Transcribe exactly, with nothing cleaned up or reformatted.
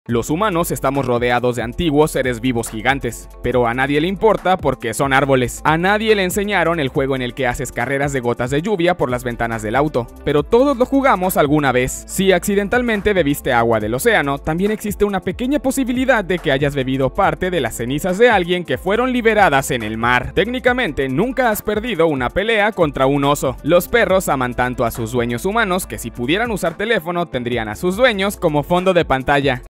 Los humanos estamos rodeados de antiguos seres vivos gigantes, pero a nadie le importa porque son árboles. A nadie le enseñaron el juego en el que haces carreras de gotas de lluvia por las ventanas del auto, pero todos lo jugamos alguna vez. Si accidentalmente bebiste agua del océano, también existe una pequeña posibilidad de que hayas bebido parte de las cenizas de alguien que fueron liberadas en el mar. Técnicamente, nunca has perdido una pelea contra un oso. Los perros aman tanto a sus dueños humanos que si pudieran usar teléfono, tendrían a sus dueños como fondo de pantalla.